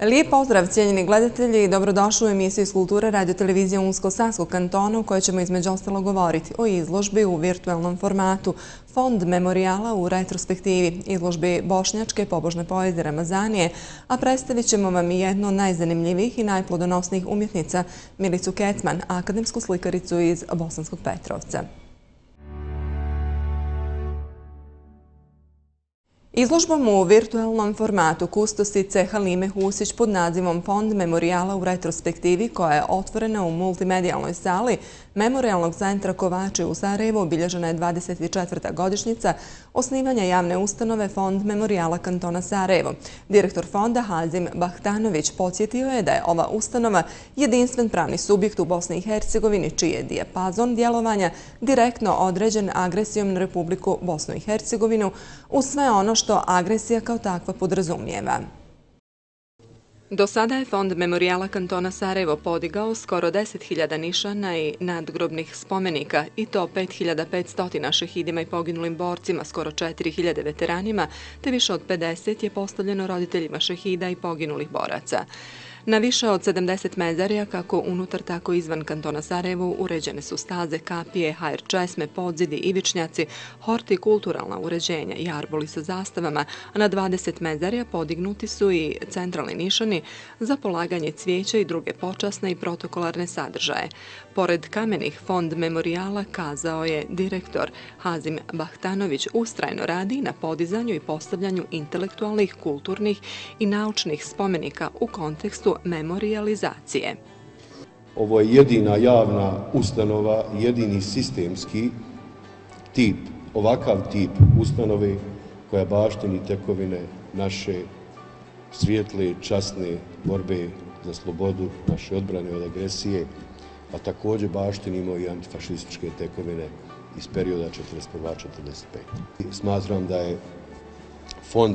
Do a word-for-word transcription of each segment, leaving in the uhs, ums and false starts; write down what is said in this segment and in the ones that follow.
Lijep pozdrav, cijenjeni gledatelji, i dobrodošli u emisiju iz kulture radio-televizije Unsko-Sanskog kantona, u kojoj ćemo između ostalo govoriti o izložbi u virtualnom formatu Fond memorijala u retrospektivi, izložbi bošnjačke pobožne poezije Ramazanije, a predstavit ćemo vam i jednu od najzanimljivijih i najplodonosnijih umjetnica, Milicu Kecman, akademsku slikaricu iz Bosanskog Petrovca. Izložbom u virtualnom formatu kustosice Halime Husić pod nazivom Fond memorijala u retrospektivi, koja je otvorena u multimedijalnoj sali Memorijalnog centra Kovači u Sarajevu, obilježena je dvadeset četvrta godišnjica osnivanja javne ustanove Fond memorijala kantona Sarajevo. Direktor fonda Hazim Bahtanović podsjetio je da je ova ustanova jedinstven pravni subjekt u Bosni i Hercegovini, čiji je dijapazon djelovanja direktno određen agresijom na Republiku Bosnu i Hercegovinu uz sve ono što agresija kao takva podrazumijeva. Do sada je Fond memorijala kantona Sarajevo podigao skoro deset hiljada nišana i nadgrobnih spomenika, i to pet hiljada petsto šehidima i poginulim borcima, skoro četiri hiljade veteranima, te više od pedeset je postavljeno roditeljima šehida i poginulih boraca. Na više od sedamdeset mezarija, kako unutar, tako i izvan kantona Sarajevo, uređene su staze, kapije, hajr česme, podzidi, ivičnjaci, hortikulturalna uređenja i arboli sa zastavama, a na dvadeset mezarija podignuti su i centralni nišani za polaganje cvijeća i druge počasne i protokolarne sadržaje. Pored kamenih, Fond memorijala, kazao je direktor Hazim Bahtanović, ustrajno radi na podizanju i postavljanju intelektualnih, kulturnih i naučnih spomenika u kontekstu memorijalizacije. Ovo je jedina javna ustanova, jedini sistemski tip, ovakav tip ustanove koja baštini tekovine naše svijetle, časne borbe za slobodu, naše odbrane od agresije, a također baštinimo i antifašističke tekovine iz perioda četrdeset prva do četrdeset peta Smatram da je fond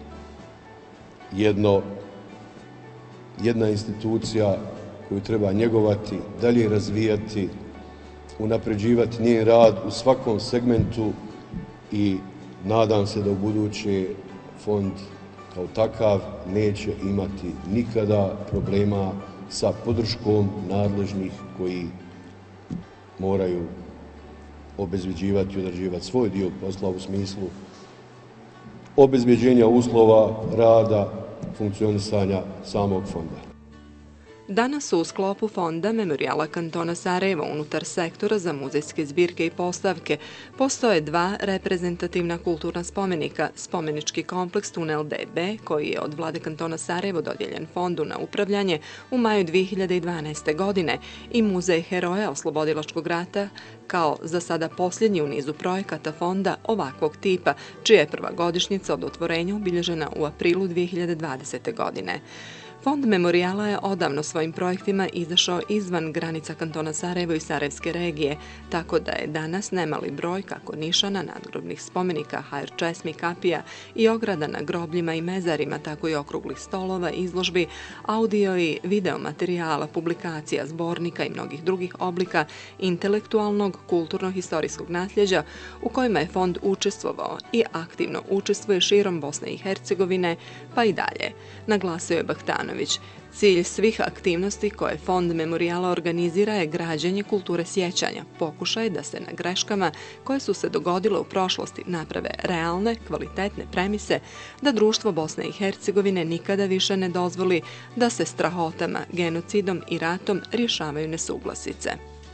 jedno jedna institucija koju treba njegovati, dalje razvijati, unapređivati njen rad u svakom segmentu i nadam se da u buduće fond kao takav neće imati nikada problema sa podrškom nadležnih koji moraju obezbeđivati i odrađivati svoj dio posla u smislu obezbeđenja uslova rada, funkcionisanja samog fonda. Danas u sklopu Fonda memorijala kantona Sarajevo unutar sektora za muzejske zbirke i postavke postoje dva reprezentativna kulturna spomenika, spomenički kompleks Tunel D B, koji je od vlade kantona Sarajevo dodijeljen fondu na upravljanje u maju dvije hiljade dvanaeste. godine, i Muzej heroja oslobodilačkog rata, kao za sada posljednji u nizu projekata fonda ovakvog tipa, čija je prva godišnjica od otvorenja obilježena u aprilu dvije hiljade dvadesete. godine. Fond memorijala je odavno svojim projektima izašao izvan granica kantona Sarajevo i Sarajevske regije, tako da je danas nemali broj kako nišana, nadgrobnih spomenika, hajr česmi, kapija i ograda na grobljima i mezarima, tako i okruglih stolova, izložbi, audio i video materijala, publikacija, zbornika i mnogih drugih oblika intelektualnog, kulturno-historijskog nasljeđa u kojima je fond učestvovao i aktivno učestvuje širom Bosne i Hercegovine, pa i dalje, naglasio je Bahtanović. Cilj svih aktivnosti koje Fond memorijala organizira je građenje kulture sjećanja, pokušaj da se na greškama koje su se dogodile u prošlosti naprave realne, kvalitetne premise, da društvo Bosne i Hercegovine nikada više ne dozvoli da se strahotama, genocidom i ratom rješavaju nesuglasice.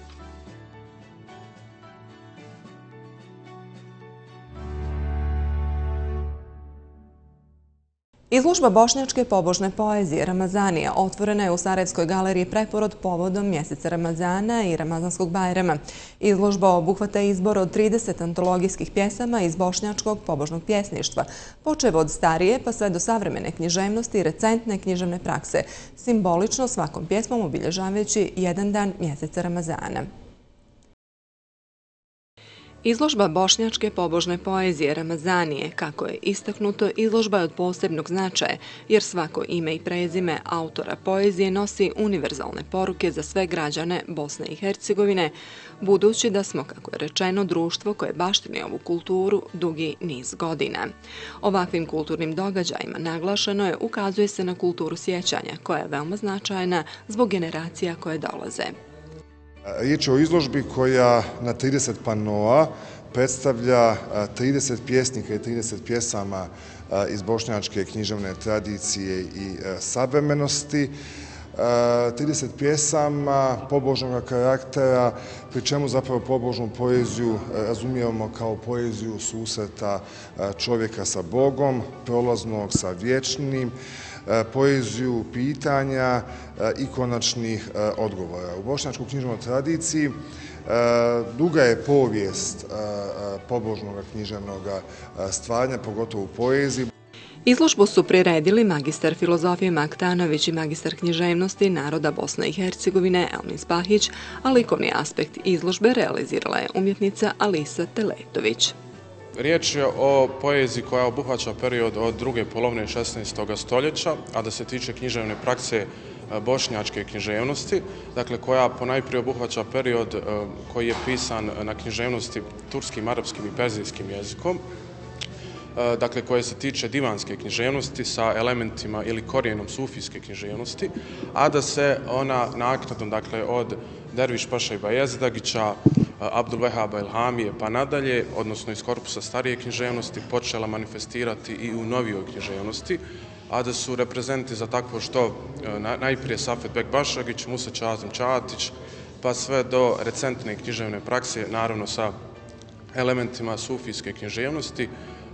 Izložba bošnjačke pobožne poezije Ramazanija otvorena je u Sarajevskoj galeriji Preporod povodom mjeseca Ramazana i Ramazanskog Bajrama. Izložba obuhvata izbor od trideset antologijskih pjesama iz bošnjačkog pobožnog pjesništva, počev od starije pa sve do savremene književnosti i recentne književne prakse, simbolično svakom pjesmom obilježavajući jedan dan mjeseca Ramazana. Izložba bošnjačke pobožne poezije Ramazanije, kako je istaknuto, izložba je od posebnog značaja, jer svako ime i prezime autora poezije nosi univerzalne poruke za sve građane Bosne i Hercegovine, budući da smo, kako je rečeno, društvo koje baštini ovu kulturu dugi niz godina. Ovakvim kulturnim događajima naglašeno je ukazuje se na kulturu sjećanja, koja je veoma značajna zbog generacija koje dolaze. Riječ je o izložbi koja na trideset panoa predstavlja trideset pjesnika i trideset pjesama iz bošnjačke književne tradicije i savremenosti, trideset pjesama pobožnog karaktera, pri čemu zapravo pobožnu poeziju razumijemo kao poeziju susreta čovjeka sa Bogom, prolaznog sa vječnim, poeziju pitanja i konačnih odgovora. U bošnjačkoj književnoj tradiciji duga je povijest pobožnog književnog stvaranja, pogotovo u poeziji. Izložbu su priredili magistar filozofije Maktanović i magistar književnosti naroda Bosne i Hercegovine Elmin Spahić, a likovni aspekt izložbe realizirala je umjetnica Alisa Teletović. Riječ je o poeziji koja obuhvaća period od druge polovine šesnaestog stoljeća, a da se tiče književne prakse bošnjačke književnosti, dakle koja ponajprije obuhvaća period koji je pisan na književnosti turskim, arapskim i perzijskim jezikom, dakle koje se tiče divanske književnosti sa elementima ili korijenom sufijske književnosti, a da se ona naknadno, dakle od Derviš Paša i Bayezdagića, Abdul Vehaba Ilhamije pa nadalje, odnosno iz korpusa starije književnosti, počela manifestirati i u novijoj književnosti, a da su reprezenti za takvo što najprije Safet Bekbašagić, Musa Čazim Čatić, pa sve do recentne književne prakse, naravno sa elementima sufijske književnosti,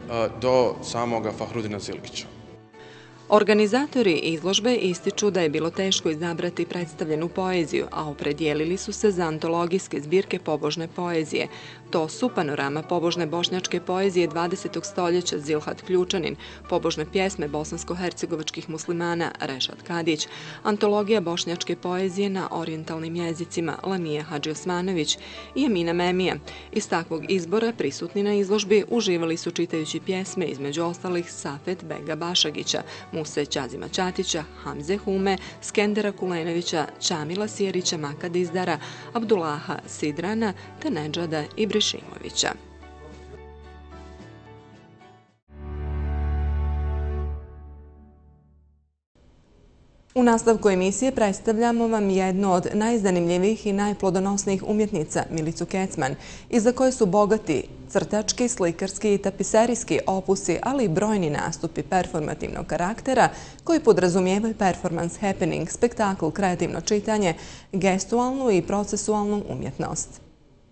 do samoga Fahrudina Zilgića. Organizatori izložbe ističu da je bilo teško izabrati predstavljenu poeziju, a opredijelili su se za antologijske zbirke pobožne poezije. To su Panorama pobožne bošnjačke poezije dvadesetog stoljeća Zilhat Ključanin, Pobožne pjesme bosansko-hercegovačkih muslimana Rešad Kadić, Antologija bošnjačke poezije na orijentalnim jezicima Lamija Hadži Osmanović i Emina Memija. Iz takvog izbora prisutni na izložbi uživali su čitajući pjesme između ostalih Safet Bega Bašagića, Muse Čazima Čatića, Hamze Hume, Skendera Kulenovića, Čamila Sjerića Makadizdara, Abdullaha Sidrana te Nedžada Ibrešimovića. U nastavku emisije predstavljamo vam jednu od najzanimljivijih i najplodonosnijih umjetnica Milicu Kecman, iza koje su bogati crtački, slikarski i tapiserijski opusi, ali i brojni nastupi performativnog karaktera koji podrazumijevaju performans happening, spektakl, kreativno čitanje, gestualnu i procesualnu umjetnost.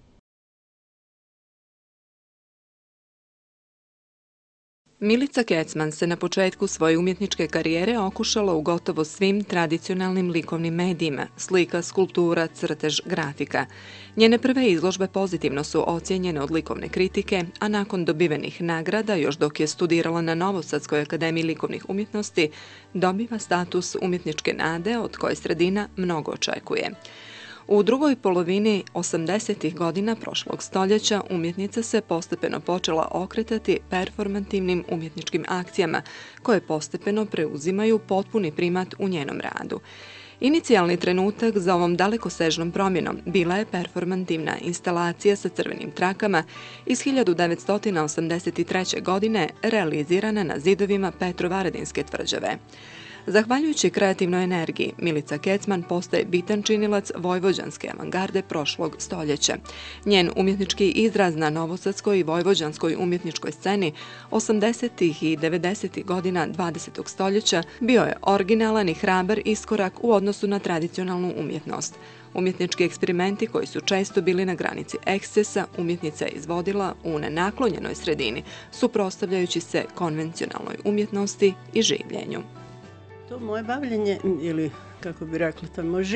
Milica Kecman se na početku svoje umjetničke karijere okušala u gotovo svim tradicionalnim likovnim medijima, slika, skulptura, crtež, grafika. Njene prve izložbe pozitivno su ocijenjene od likovne kritike, a nakon dobivenih nagrada, još dok je studirala na Novosadskoj akademiji likovnih umjetnosti, dobiva status umjetničke nade od koje sredina mnogo očekuje. U drugoj polovini osamdesetih godina prošlog stoljeća umjetnica se postepeno počela okretati performativnim umjetničkim akcijama, koje postepeno preuzimaju potpuni primat u njenom radu. Inicijalni trenutak za ovom dalekosežnom promjenom bila je performativna instalacija sa crvenim trakama iz hiljadu devetsto osamdeset treće. godine realizirana na zidovima Petrovaradinske tvrđave. Zahvaljujući kreativnoj energiji, Milica Kecman postaje bitan činilac vojvođanske avangarde prošlog stoljeća. Njen umjetnički izraz na novosadskoj i vojvođanskoj umjetničkoj sceni osamdesetih i devedesetih godina dvadesetog stoljeća bio je originalan i hrabar iskorak u odnosu na tradicionalnu umjetnost. Umjetnički eksperimenti koji su često bili na granici ekscesa, umjetnica je izvodila u nenaklonjenoj sredini, suprotstavljajući se konvencionalnoj umjetnosti i življenju. To moje bavljenje, ili kako bi rekli, to je moj život.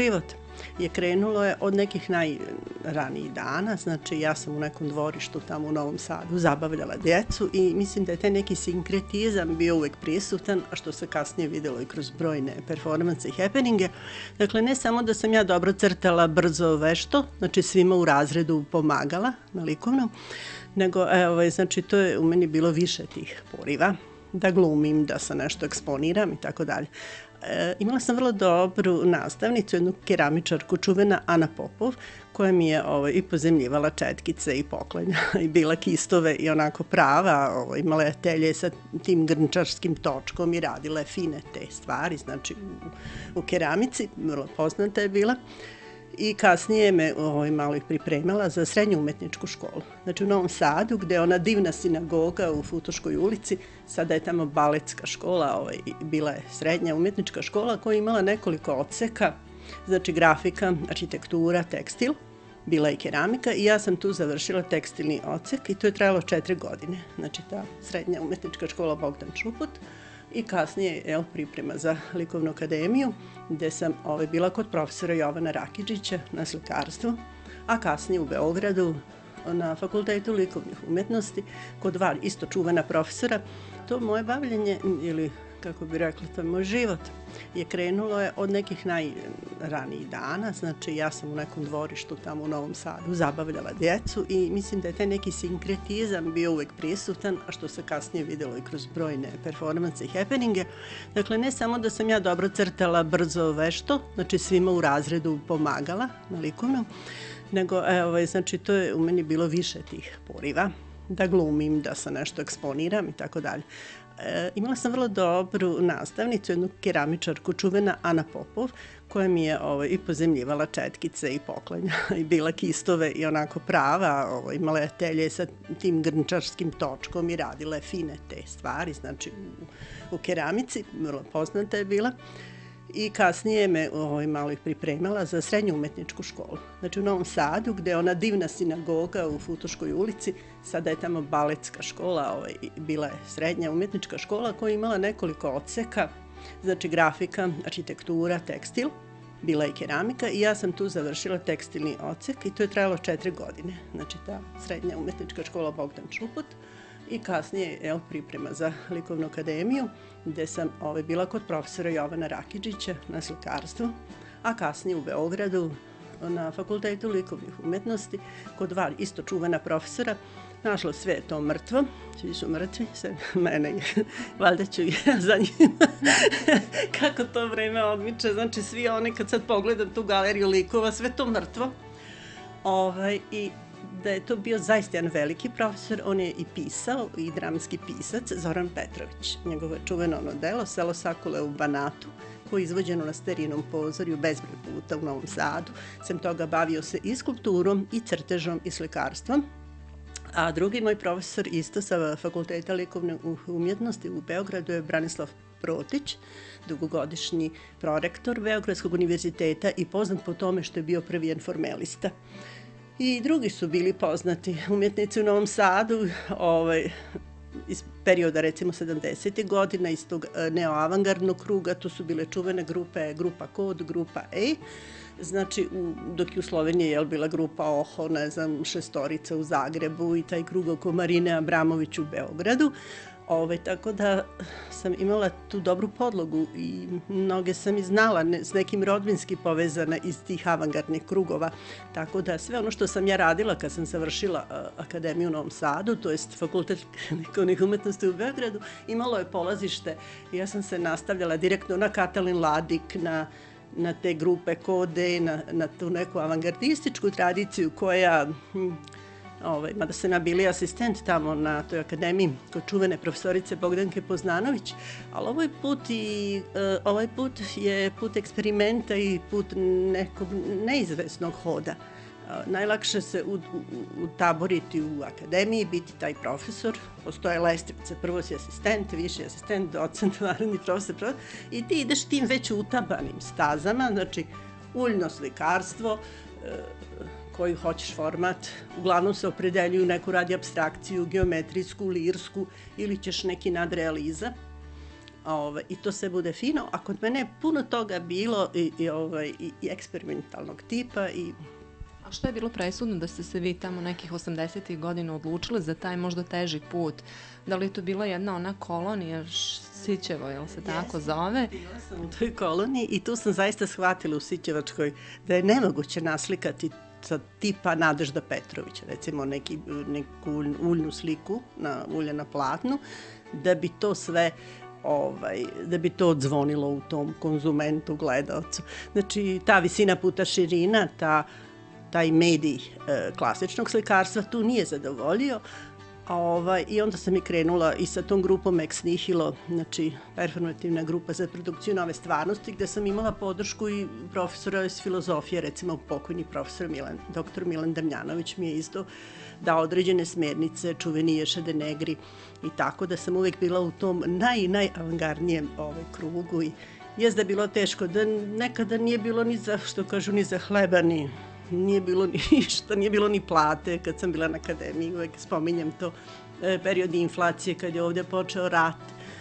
je krenulo je od nekih najranijih dana, znači ja sam u nekom dvorištu tamo u Novom Sadu zabavljala djecu i mislim da je taj neki sinkretizam bio uvek prisutan, a što se kasnije videlo i kroz brojne performanse i happeninge. Dakle, ne samo da sam ja dobro crtala, brzo, vešto, znači svima u razredu pomagala na likovnom, nego, evo, znači, to je u meni bilo više tih poriva, da glumim, da se nešto eksponiram i tako dalje. E, imala sam vrlo dobru nastavnicu, jednu keramičarku čuvena Ana Popov, koja mi je ovaj, i pozemljivala četkice i poklanja i bila kistove i onako prava, ovaj, imala je atelje sa tim grnčarskim točkom i radila je fine te stvari, znači u, u keramici, vrlo poznata je bila. I kasnije me ovaj, malo ih pripremala za srednju umetničku školu. Znači u Novom Sadu, gde je ona divna sinagoga u Futoškoj ulici, sada je tamo baletska škola, ovaj, bila je srednja umetnička škola koja je imala nekoliko odseka, znači grafika, arhitektura, tekstil, bila je i keramika i ja sam tu završila tekstilni odsek i to je trajalo četiri godine. Znači ta srednja umetnička škola Bogdan Čuput. I kasnije je priprema za likovnu akademiju, gde sam ovaj, bila kod profesora Jovana Rakidžića na slikarstvu, a kasnije u Beogradu na Fakultetu likovnih umetnosti, kod dva isto čuvana profesora. To moje bavljenje, ili kako bi rekla, to je moj život, je krenulo je od nekih najranijih dana, znači ja sam u nekom dvorištu tamo u Novom Sadu zabavljala djecu i mislim da je taj neki sinkretizam bio uvek prisutan, a što se kasnije videlo i kroz brojne performanse i happeninge. Dakle, ne samo da sam ja dobro crtala, brzo, vešto, znači svima u razredu pomagala na likovnom, nego, evo, znači, to je u meni bilo više tih poriva, da glumim, da se nešto eksponiram i tako dalje. E, imala sam vrlo dobru nastavnicu, jednu keramičarku čuvena Ana Popov, koja mi je ovaj, i pozemljivala četkice i poklanja i bila kistove i onako prava, ovaj, imala je atelje sa tim grnčarskim točkom i radila je fine te stvari, znači u, u keramici, vrlo poznata je bila. I kasnije me ovaj, malo ih pripremala za srednju umetničku školu. Znači u Novom Sadu, gde je ona divna sinagoga u Futoškoj ulici, sada je tamo baletska škola, ovaj, bila je srednja umetnička škola koja je imala nekoliko odseka, znači grafika, arhitektura, tekstil, bila je i keramika i ja sam tu završila tekstilni odsek i to je trajalo četiri godine. Znači ta srednja umetnička škola Bogdan Čuput. I kasnije je priprema za likovnu akademiju, gde sam ovaj, bila kod profesora Jovana Rakidžića na slikarstvu, a kasnije u Beogradu na Fakultetu likovnih umetnosti, kod dva isto čuvana profesora. Našlo sve je to mrtvo, svi su mrtvi, sve mene, valjda ću ja za njima. Kako to vreme odmiče, znači svi oni, kad sad pogledam tu galeriju likova, sve to mrtvo. Ovaj, i da je to bio zaista jedan veliki profesor, on je i pisao, i dramski pisac, Zoran Petrović. Njegovo je čuveno ono delo, Selo Sakule u Banatu, koje je izvođeno na Sterinom pozorju bezbroj puta u Novom Sadu. Sem toga bavio se i skulpturom, i crtežom, i slikarstvom. A drugi moj profesor isto sa Fakulteta likovne umjetnosti u Beogradu je Branislav Protić, dugogodišnji prorektor Beogradskog univerziteta i poznat po tome što je bio prvi informelista. I drugi su bili poznati umjetnici u Novom Sadu, ovaj, iz perioda recimo sedamdesetih godina, iz tog neoavangardnog kruga, to su bile čuvene grupe, grupa Kod, grupa E, znači u, dok je u Sloveniji je bila grupa Oho, ne znam, Šestorica u Zagrebu i taj krug oko Marine Abramović u Beogradu. Ove, tako da sam imala tu dobru podlogu i mnoge sam i znala, ne, s nekim rodbinski povezana iz tih avangardnih krugova. Tako da sve ono što sam ja radila kad sam završila a, Akademiju u Novom Sadu, to jest Fakultet likovnih umetnosti u Beogradu, imalo je polazište. Ja sam se nastavljala direktno na Katalin Ladik, na na te grupe Kode, na, na tu neku avangardističku tradiciju koja... Hm, Ovaj, mada sam ja bili asistent tamo na toj akademiji kod čuvene profesorice Bogdanke Poznanović, ali ovaj put, i, uh, ovaj put je put eksperimenta i put nekog neizvesnog hoda. Uh, najlakše se u, u, utaboriti u akademiji, biti taj profesor, postoje lestvice, prvo si asistent, viši asistent, docent, vanredni profesor, profesor, i ti ideš tim već utabanim stazama, znači uljno slikarstvo, uh, koji hoćeš format, uglavnom se opredeljuju, neko radi apstrakciju, geometrijsku, lirsku ili ćeš neki nadrealiza. Ovaj, I to sve bude fino, a kod mene je puno toga bilo i, i, ovaj, i, i eksperimentalnog tipa. I... A što je bilo presudno da ste se vi tamo nekih osamdesetih godina odlučili za taj možda teži put? Da li je to bila jedna ona kolonija Sićevo, jel se tako yes. zove? Bila sam u toj koloniji i tu sam zaista shvatila u Sićevačkoj da je nemoguće naslikati sa tipa Nadežda Petrovića, recimo neki, neku uljnu sliku na ulje na platnu, da bi to sve Ovaj, da bi to odzvonilo u tom konzumentu, gledalcu. Znači, ta visina puta širina, ta, taj medij e, klasičnog slikarstva tu nije zadovoljio. Ovaj, I onda sam i krenula i sa tom grupom Ex Nihilo, znači performativna grupa za produkciju nove stvarnosti, gde sam imala podršku i profesora iz filozofije, recimo pokojni profesor Milan, doktor Milan Damjanović mi je isto dao određene smernice, čuveni Ješa de Negri i tako da sam uvek bila u tom naj, najavangardnijem ovaj, krugu i jest da je bilo teško, da nekada nije bilo ni za, što kažu, ni za hleba, ni nije bilo ništa, nije bilo ni plate kad sam bila na akademiji, uvek spominjem to, period inflacije kad je ovdje počeo rat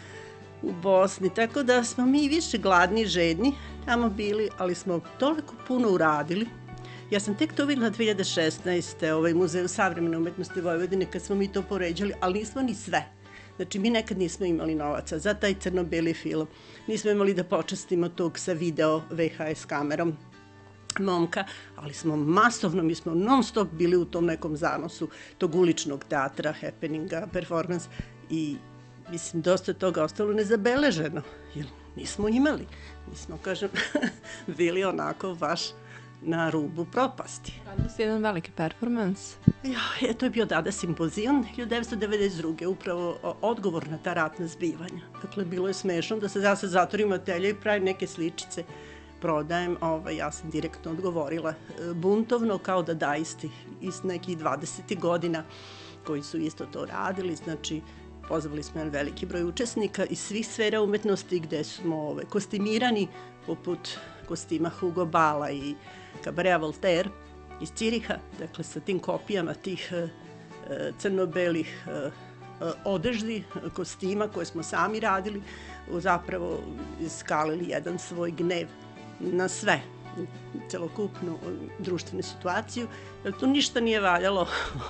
u Bosni, tako da smo mi više gladni, žedni tamo bili, ali smo toliko puno uradili. Ja sam tek to videla dve hiljade šesnaeste. ovaj Muzej savremene umetnosti Vojvodine kad smo mi to poređali, ali nismo ni sve. Znači, mi nekad nismo imali novaca za taj crno-beli film, nismo imali da počastimo tog sa video V H S kamerom momka, ali smo masovno, mi smo non stop bili u tom nekom zanosu tog uličnog teatra, happeninga, performans i mislim, dosta toga ostalo nezabeleženo, jer nismo imali. Mi smo, kažem, bili onako baš na rubu propasti. Radili ste jedan veliki performans? Ja, to je bio Dada simpozijum hiljadu devetsto devedeset druge. upravo odgovor na ta ratna zbivanja. Dakle, bilo je smešno da se ja se zatvorim atelje i pravim neke sličice, prodajem, ovaj, ja sam direktno odgovorila buntovno kao da daisti iz nekih dvadesetih godina koji su isto to radili, znači pozvali smo jedan veliki broj učesnika iz svih sfera umetnosti gde smo ovaj, kostimirani poput kostima Hugo Bala i Cabaret Voltaire iz Ciriha, dakle sa tim kopijama tih e, crno-belih e, odeždi, kostima koje smo sami radili, zapravo iskalili jedan svoj gnev na sve, celokupnu društvenu situaciju, jer tu ništa nije valjalo.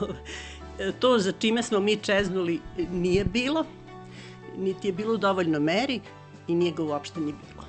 To za čime smo mi čeznuli nije bilo, niti je bilo u dovoljno meri i nije ga uopšte ni bilo.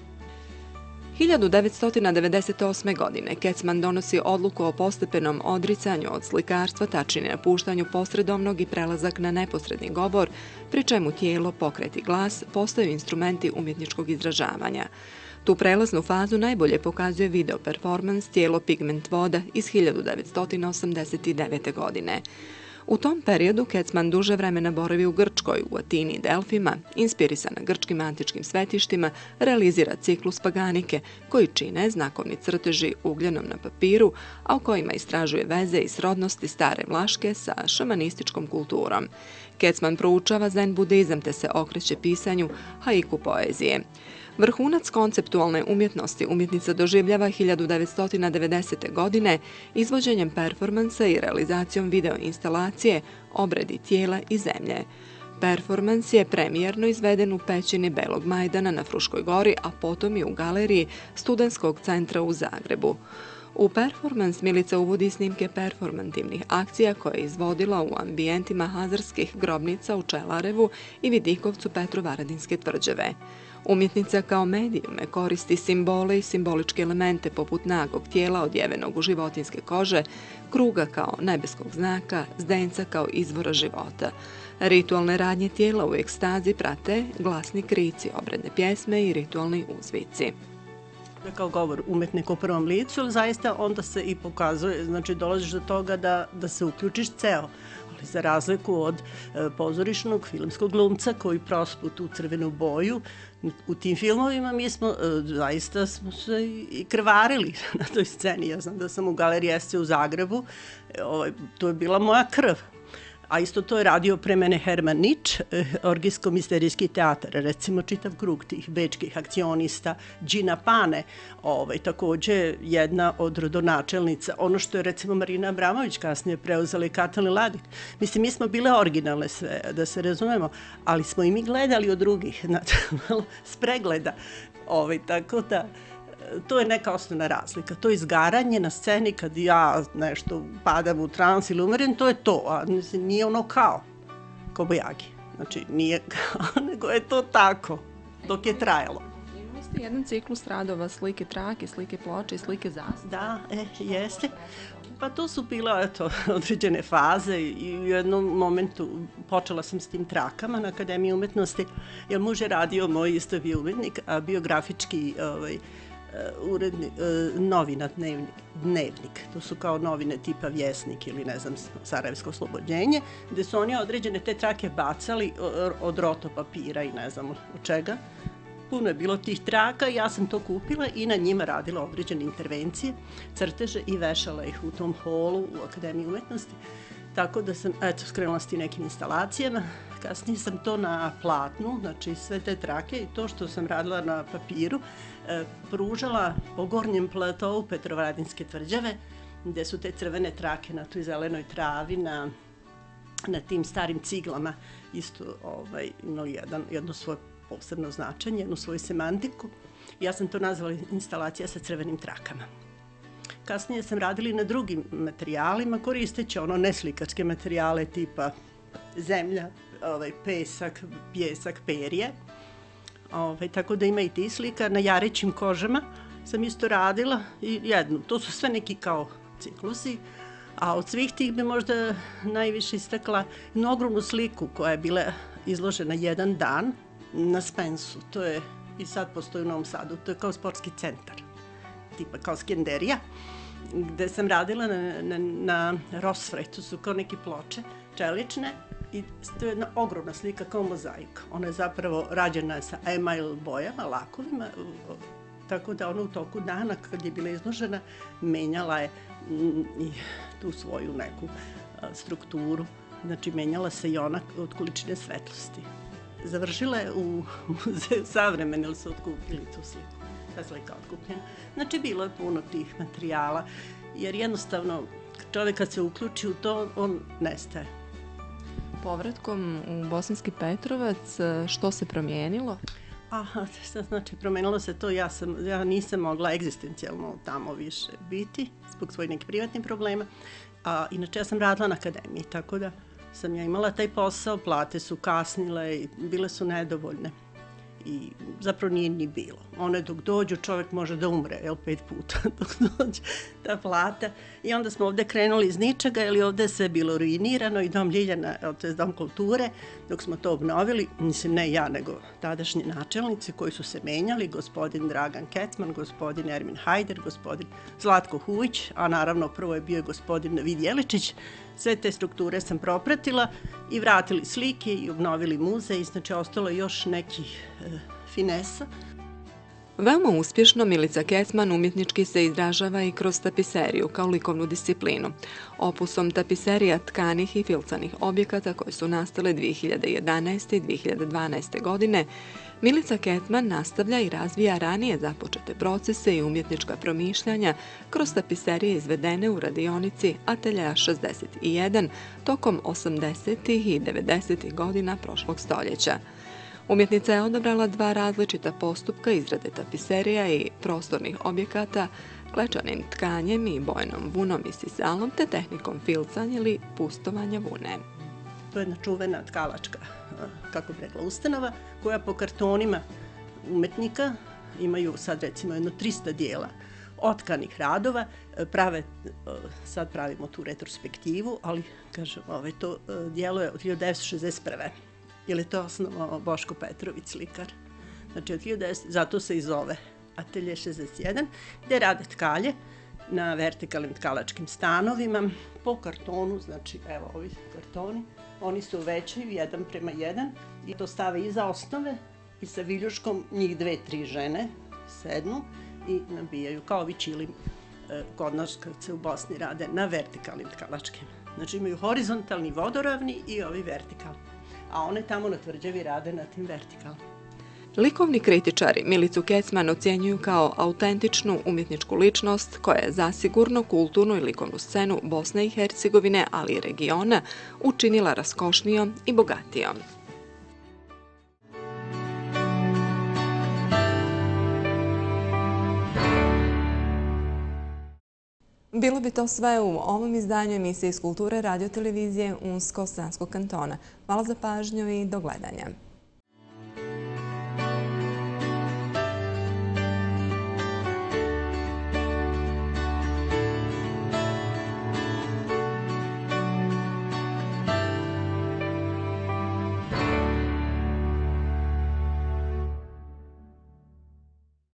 hiljadu devetsto devedeset osme. godine Kecman donosi odluku o postepenom odricanju od slikarstva, tačnije napuštanju posredovnog i prelazak na neposredni govor, pri čemu tijelo, pokret i glas postaju instrumenti umjetničkog izražavanja. Tu prelaznu fazu najbolje pokazuje video performans Tijelo pigment voda iz hiljadu devetsto osamdeset devete. godine. U tom periodu Kecman duže vremena boravi u Grčkoj, u Atini i Delfima, inspirisana grčkim antičkim svetištima, realizira ciklus Paganike, koji čine znakovni crteži ugljenom na papiru, a u kojima istražuje veze i srodnosti stare Vlaške sa šamanističkom kulturom. Kecman proučava zen budizam te se okreće pisanju haiku poezije. Vrhunac konceptualne umjetnosti umjetnica doživljava hiljadu devetsto devedesete. godine izvođenjem performansa i realizacijom video instalacije Obredi tijela i zemlje. Performans je premijerno izveden u pećini Belog Majdana na Fruškoj gori, a potom i u galeriji Studentskog centra u Zagrebu. U performans Milica uvodi snimke performativnih akcija koje je izvodila u ambijentima hazarskih grobnica u Čelarevu i Vidikovcu Petrovaradinske tvrđave. Umjetnica kao medijume koristi simbole i simboličke elemente poput nagog tijela odjevenog u životinjske kože, kruga kao nebeskog znaka, zdenca kao izvora života. Ritualne radnje tijela u ekstazi prate glasni krici, obredne pjesme i ritualni uzvici. Kao govor umetnika u prvom licu, ali zaista onda se i pokazuje, znači dolaziš do toga da, da se uključiš ceo, ali za razliku od e, pozorišnog filmskog glumca koji prospu tu crvenu boju, u tim filmovima mi smo, e, zaista smo se i krvarili na toj sceni. Ja znam da sam u Galeriji S C u Zagrebu, e, ovaj, to je bila moja krv. A isto to je radio pre mene Herman Nič, orgijsko-misterijski teatar, recimo čitav krug tih bečkih akcionista, Gina Pane, ovaj, takođe jedna od rodonačelnica, ono što je recimo Marina Abramović kasnije preuzela i Katalin Ladik. Mislim, mi smo bile originalne sve, da se razumemo, ali smo i mi gledali od drugih, znači, malo s pregleda, ovaj, tako da to je neka osnovna razlika. To izgaranje na sceni kad ja nešto padam u trans ili umerim, to je to, a nije ono kao Kobajagi. Znači, nije kao, nego je to tako, dok je trajalo. Imali ste jedan ciklus radova, slike trake, slike ploče i slike zastave. Da, e, jeste. Pa to su bila, eto, određene faze i u jednom momentu počela sam s tim trakama na Akademiji umetnosti, jer muž je radio, moj isto bio umetnik, a biografički ovaj, uredni, novina, dnevnik, dnevnik. To su kao novine tipa Vjesnik ili, ne znam, Sarajevsko oslobođenje, gde su oni određene te trake bacali od roto papira i ne znam od čega. Puno je bilo tih traka i ja sam to kupila i na njima radila određene intervencije, crteže i vešala ih u tom holu u Akademiji umetnosti. Tako da sam, eto, skrenula s tim nekim instalacijama. Kasnije sam to na platnu, znači sve te trake i to što sam radila na papiru, e, pružala po gornjem platovu Petrovaradinske tvrđave, gde su te crvene trake na toj zelenoj travi, na, na tim starim ciglama, isto ovaj, imali jedan, jedno svoje posebno značenje, jednu svoju semantiku. Ja sam to nazvala instalacija sa crvenim trakama. Kasnije sam radila na drugim materijalima, koristeći ono neslikačke materijale tipa zemlja, ovaj, pesak, pjesak, perje. Ovaj, tako da ima i ti slika. Na jarećim kožama sam isto radila i jednu. To su sve neki kao ciklusi, a od svih tih bi možda najviše istakla jednu ogromnu sliku koja je bila izložena jedan dan na Spensu. To je i sad postoji u Novom Sadu. To je kao sportski centar, tipa kao Skenderija, gde sam radila na, na, na Rosfrej, to su kao neke ploče čelične i to je jedna ogromna slika kao mozaika. Ona je zapravo rađena sa email bojama, lakovima, tako da ona u toku dana kad je bila izložena menjala je mm, i tu svoju neku a, strukturu, znači menjala se i ona od količine svetlosti. Završila je u muzeju savremene, ili su otkupili tu sliku. Ta slika otkupljena. Znači, bilo je puno tih materijala, jer jednostavno čovjek kad se uključi u to, on nestaje. Povratkom u Bosanski Petrovac, što se promijenilo? Aha, šta znači, promenilo se to, ja, sam, ja nisam mogla egzistencijalno tamo više biti, zbog svojih nekih privatnih problema, a inače ja sam radila na akademiji, tako da sam ja imala taj posao, plate su kasnile i bile su nedovoljne. I zapravo nije ni bilo. One dok dođu, čovjek može da umre, jel, pet puta dok dođe ta plata. I onda smo ovde krenuli iz ničega, jer ovde je sve bilo ruinirano i Dom Ljiljana, to je Dom kulture, dok smo to obnovili, mislim ne ja, nego tadašnji načelnici koji su se menjali, gospodin Dragan Kecman, gospodin Ermin Hajder, gospodin Zlatko Hujić, a naravno prvo je bio gospodin Vid Jeličić. Sve te strukture sam propratila i vratili slike i obnovili muzej, znači ostalo još nekih e, finesa. Veoma uspješno Milica Kecman umjetnički se izražava i kroz tapiseriju kao likovnu disciplinu. Opusom tapiserija tkanih i filcanih objekata koje su nastale dvije hiljade jedanaeste i dvije hiljade dvanaeste. godine, Milica Kecman nastavlja i razvija ranije započete procese i umjetnička promišljanja kroz tapiserije izvedene u radionici Ateljeja šezdeset jedan tokom osamdesetih i devedesetih godina prošlog stoljeća. Umjetnica je odabrala dva različita postupka izrade tapiserija i prostornih objekata, klečanim tkanjem i bojnom vunom i sisalom, te tehnikom filcanja ili pustovanja vune. To je jedna čuvena tkalačka, kako bi rekla, ustanova, koja po kartonima umetnika imaju sad recimo jedno trista dijela otkanih radova, prave, sad pravimo tu retrospektivu, ali kažem, ovaj, to dijelo je od hiljadu devetsto šezdeset prve. Jer je to osnovao Boško Petrović, slikar. Znači, od hiljadu devetsto zato se i zove Atelje šezdeset jedan, gde rade tkalje na vertikalnim tkalačkim stanovima, po kartonu, znači, evo ovi kartoni, oni se uvećaju jedan prema jedan i to stave iza osnove i sa viljuškom njih dve, tri žene sednu i nabijaju, kao ovi čilim kod nas kad se u Bosni rade na vertikalnim tkalačkim Znači imaju horizontalni vodoravni i ovi vertikalni. A one tamo na tvrđavi rade na tim vertikalnim. Likovni kritičari Milicu Kecman ocjenjuju kao autentičnu umjetničku ličnost koja je zasigurno kulturnu i likovnu scenu Bosne i Hercegovine, ali i regiona, učinila raskošnijom i bogatijom. Bilo bi to sve u ovom izdanju emisije iz kulture radiotelevizije Unsko-Sanskog kantona. Hvala za pažnju i do gledanja.